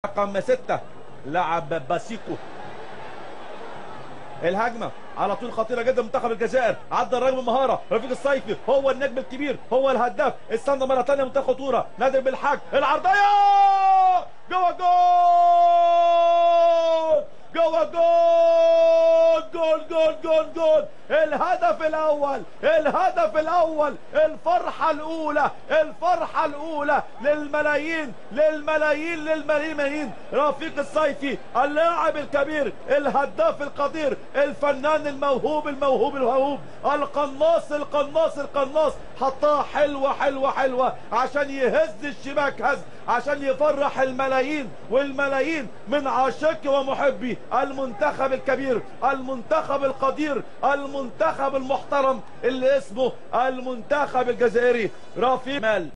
رقم 6 لعب باسيكو. الهجمه على طول خطيره جدا. منتخب الجزائر عدى الراجل بمهاره. رفيق الصيفي هو النجم الكبير، هو الهداف. استنى مره ثانيه منتخب خطوره. نادر بالحاج العرضيه جوه جول جوه جول جول جول جول جول. الهدف الاول، الهدف الاول، الفرحه الاولى، الفرحه الاولى للملايين للملايين للملايين. رفيق الصيفي اللاعب الكبير، الهداف القدير، الفنان الموهوب الموهوب الموهوب، القناص القناص القناص. حطها حلوه حلوه حلوه عشان يهز الشباك هز، عشان يفرح الملايين والملايين من عاشقي ومحبي المنتخب الكبير، المنتخب القدير، المنتخب المحترم اللي اسمه المنتخب الجزائري. رفيق مال